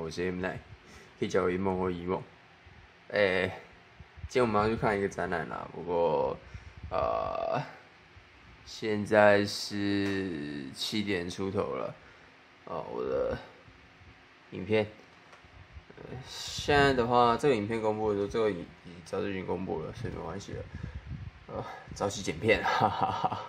我是 M 奈，可以叫我一梦或一梦。今天我们要去看一个展览啦，不过现在是7点出头了。我的影片，现在的话，这个影片公布的时候，这个早就已经公布了，所以没关系了。早期剪片，哈哈哈。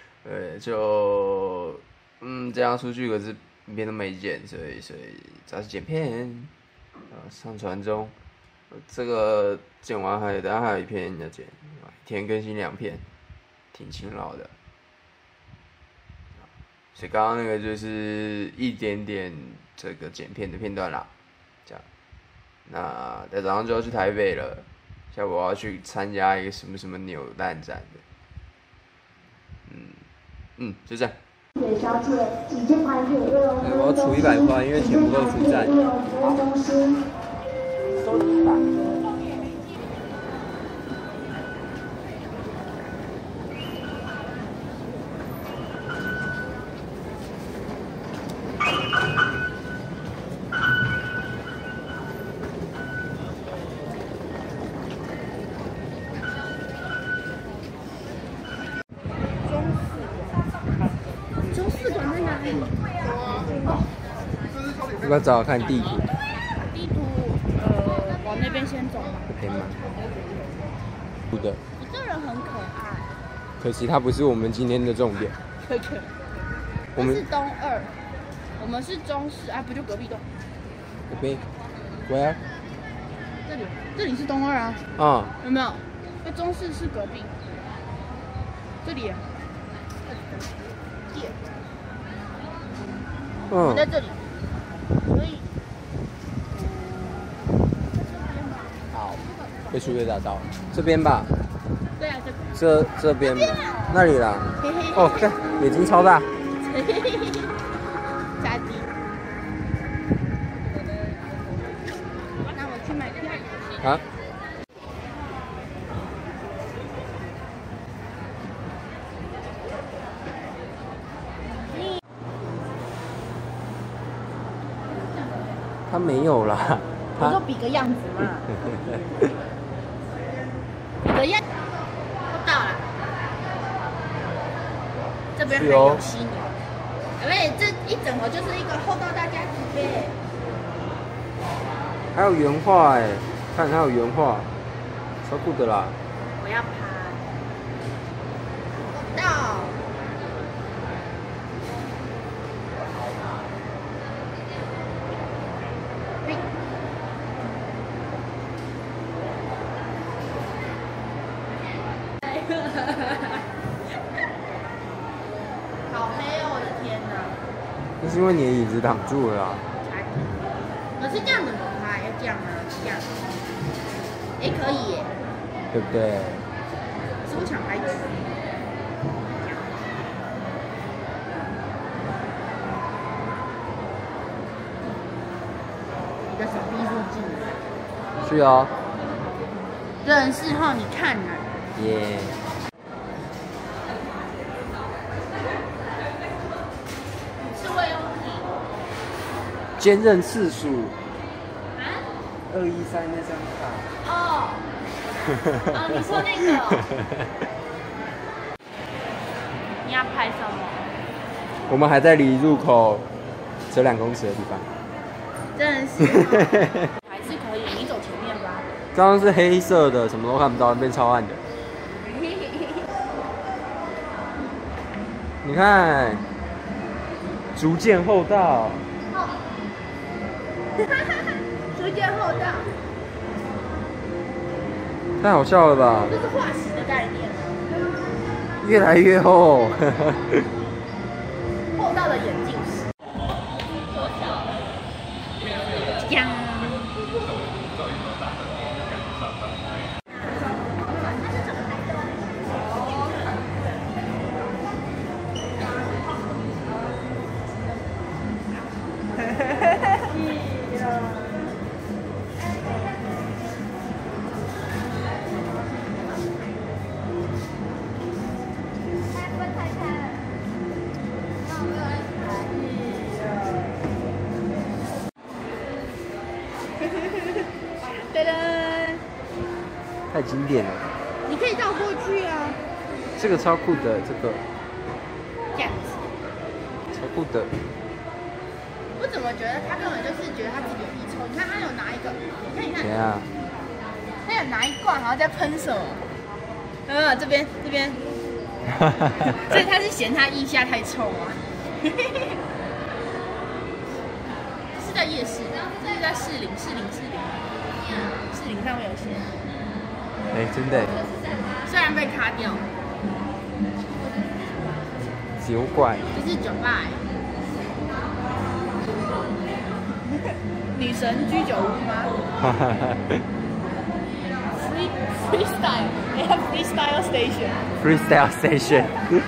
这样出去，可是影片都没剪，所以早期剪片，上传中。这个剪完等下还有一片要剪，一天更新2片，挺勤劳的。所以刚刚那个就是一点点这个剪片的片段啦，这样。那在早上就要去台北了，下午我要去参加一个什么扭蛋展的。就这样。 小姐，请这款可乐。 我要出100块，因为钱不够出站。 都100。 要不要找找看地图？ 地图，往那边先走吧。 可以吗？不的。 一个人很可爱。 可惜它不是我们今天的重点。 我们是东2，我们是中4，不就隔壁栋？ 隔壁 ？Where？ 这里是东2啊。有没有？那中4是隔壁。这里。我在这里。所以， 好，被树叶打到，这边吧？ 对啊， 这边，那里啦。哦，看眼睛超大。 加低。那我去买票。 好。他没有啦， 我就比个样子嘛。比个样，都到了。这边还有犀牛，这一整个就是一个厚道大家庭呗。 还有原画看还有原画，超酷的啦。 我要拍。到。好黑哦！我的天哪！ 那是因为你的椅子挡住了啦。 可是这样怎么拍？要这样吗？这样？可以耶。 对不对？ 是我抢拍子。你的手臂入镜。 是哦。 认识后你看呢？ 耶。坚韧次数。213那张卡。 你说那个。你要拍什么？ 我们还在离入口只有2公尺的地方。 真的是。还是可以，你走前面吧。 刚刚是黑色的，什么都看不到，变超暗的。你看，逐渐厚道。 逐渐厚道。 太好笑了吧？ 这是化石的概念。 越来越厚。 厚道的眼镜石。呀。 太经典了。 你可以绕过去啊。 这个超酷的，这个。 这样子。 超酷的。 我怎么觉得他根本就是觉得他自己有一抽？你看他有拿一个，你看。 谁啊？ 他有拿一罐，好像在喷什么？这边。所以他是嫌他腋下太臭啊。是在夜市，这是在士林上面有写。 哎，真的。 虽然被卡掉。 酒馆。 这是酒吧。女神居酒屋吗？Freestyle， they have freestyle station. Freestyle station.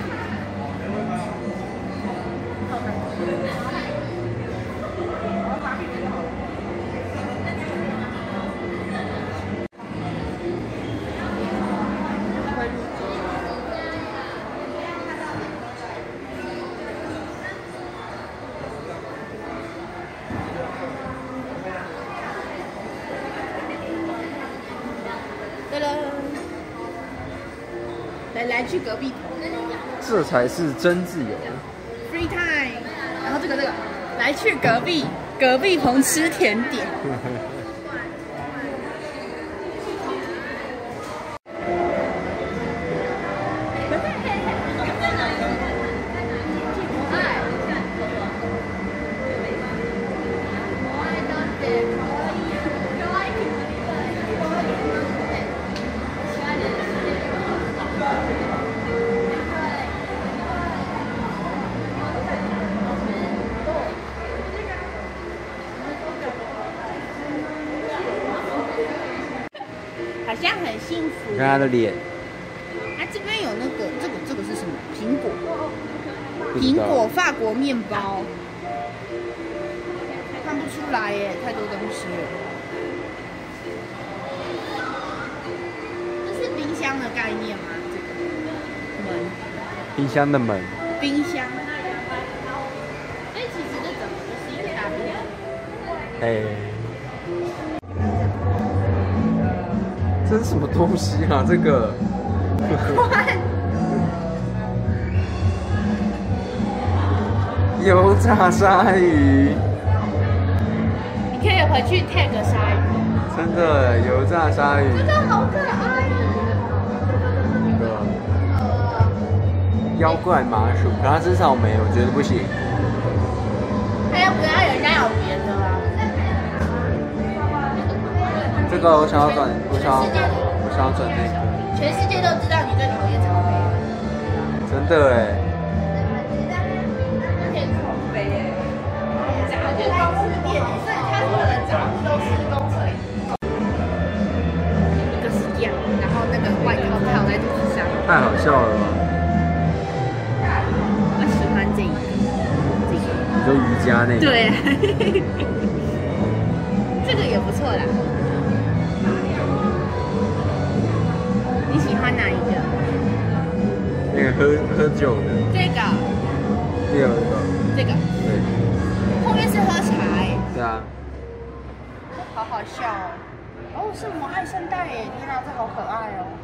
来去隔壁， 这才是真自由。 Free time， 然后这个，来去隔壁棚吃甜点。好像很幸福。 你看他的脸。 这边有那个，这个是什么？苹果法国面包，看不出来耶，太多东西了。这是冰箱的概念吗？这个门。 冰箱的门。 冰箱。其实这整个就是一个大冰箱。 这是什么东西啊？这个。油炸鲨鱼。 你可以回去 tag 鲨鱼。 真的油炸鲨鱼。 这个好可爱妖怪麻薯，可它吃草莓，我觉得不行。 他要不要人家有别的啊？ 这个我想要转那个。 全世界都知道你最讨厌草莓。 真的哎。 偏口碑哎。杂志公司店，所以他所有的杂物都是工程。一个是这样，然后那个外套套在肚子上。 太好笑了吧？ 我喜欢这个。 你说瑜伽那个？ 对啊。这个也不错啦。你喜欢哪一个？ 那个喝酒的。 这个。这个。 对。 后面是喝茶哎。 对啊。 好好笑哦！是摩艾圣代耶！天哪，这好可爱哦。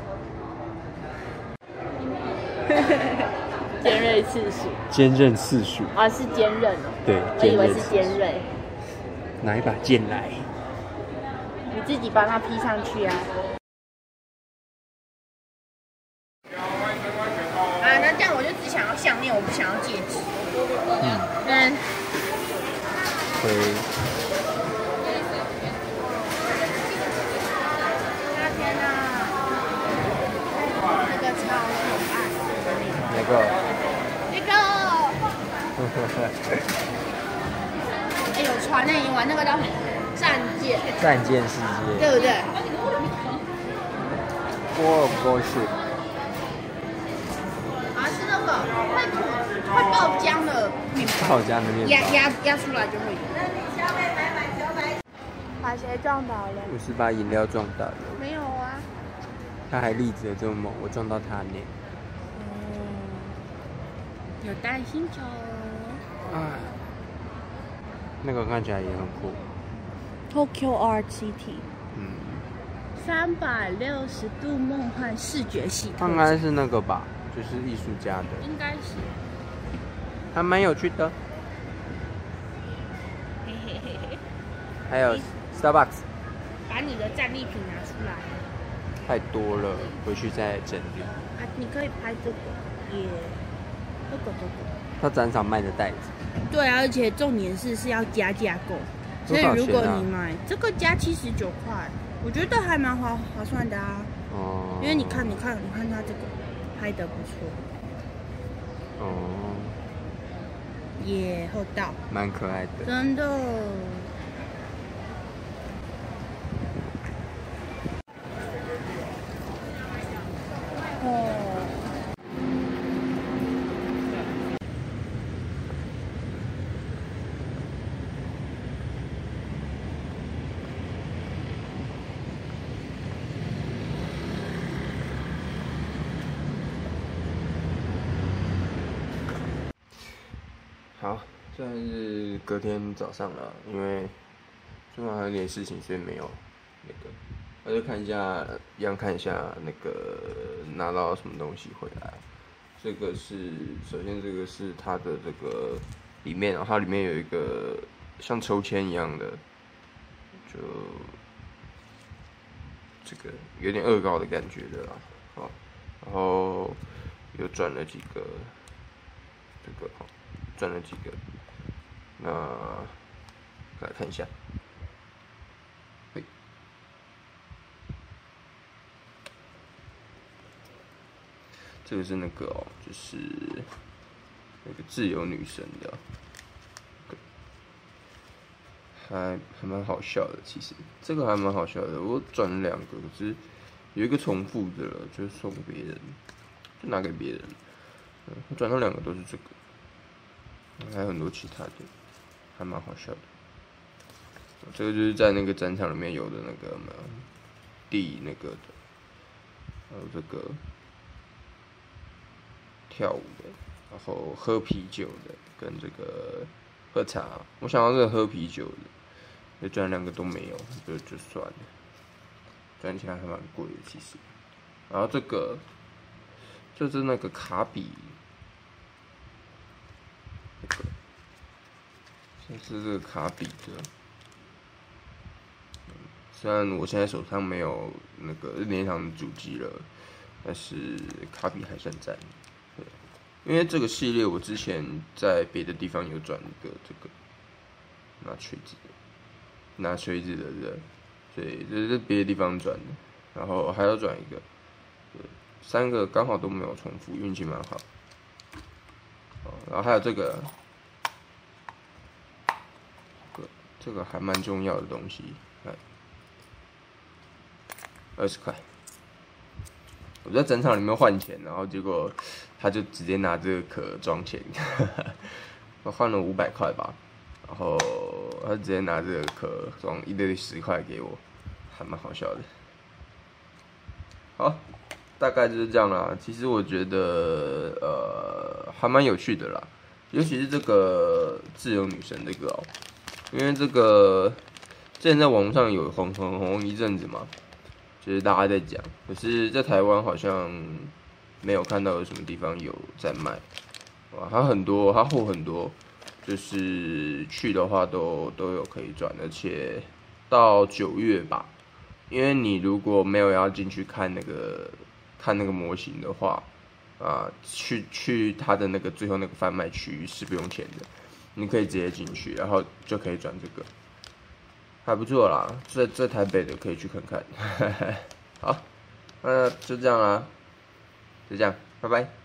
尖锐刺鼠。 坚韧刺鼠。 啊，是坚韧哦。 对， 我以为是尖锐。 拿一把剑来。 你自己帮它披上去啊。那这样我就只想要项链，我不想要戒指。天哪，这个超可爱。 哪个？ 这个。有船呢，你玩那个叫什么？战舰世界，对不对？是那个会爆浆的面包，压出来就会有。把谁撞倒了？ 我是把饮料撞倒了。 没有啊。 他还立着这么猛，我撞到他呢。 有带星球。 那个看起来也很酷。 Tokyo Art City。 360度梦幻视觉系特展， 应该是那个吧，就是艺术家的， 应该是， 还蛮有趣的。 嘿嘿嘿嘿。 还有 Starbucks， 把你的战利品拿出来。 太多了，回去再整理。 啊，你可以拍这个，耶，这个。 他展场卖的袋子。 对啊，而且重点是要加价购，所以如果你买这个加79块，我觉得还蛮划算的啊。哦。因为你看它这个拍的不错。 哦。 耶，厚道。 蛮可爱的。 真的。 好，现在是隔天早上了，因为昨晚还有点事情，所以没有那个，我就看一下那个拿到什么东西回来。这个是首先这个是它的这个里面，它里面有一个像抽签一样的，就这个有点恶搞的感觉的啦。好，然后又转了几个，这个好。转了几个，那来看一下。这个是那个就是那个自由女神的，还蛮好笑的。其实这个还蛮好笑的，我转了2个，可是有一个重复的了，就送给别人，就拿给别人。我转到2个都是这个。还有很多其他的，还蛮好笑的。这个就是在那个展场里面有的那个地那个的，还有这个跳舞的，然后喝啤酒的，跟这个喝茶。我想到这个喝啤酒的，就转2个都没有，就算了，转起来还蛮贵的其实。然后这个就是那个卡比。是这个卡比的，虽然我现在手上没有那个任天堂的主机了，但是卡比还算赞。对，因为这个系列我之前在别的地方有转一个这个拿锤子的人，所以这是别的地方转的，然后还要转一个，对，3个刚好都没有重复，运气蛮好。然后还有这个。这个还蛮重要的东西，20块。我在展场里面换钱，然后结果他就直接拿这个壳装钱，我换了500块吧，然后他直接拿这个壳装一堆10块给我，还蛮好笑的。好，大概就是这样啦。其实我觉得还蛮有趣的啦，尤其是这个自由女神这个因为这个之前在网络上有红一阵子嘛，就是大家在讲，可是在台湾好像没有看到有什么地方有在卖，哇，它货很多，就是去的话都有可以转，而且到9月吧，因为你如果没有要进去看那个模型的话，去它的那个最后那个贩卖区域是不用钱的。你可以直接进去，然后就可以转这个，还不错啦。在台北的可以去看看。好，那就这样啦，就这样，拜拜。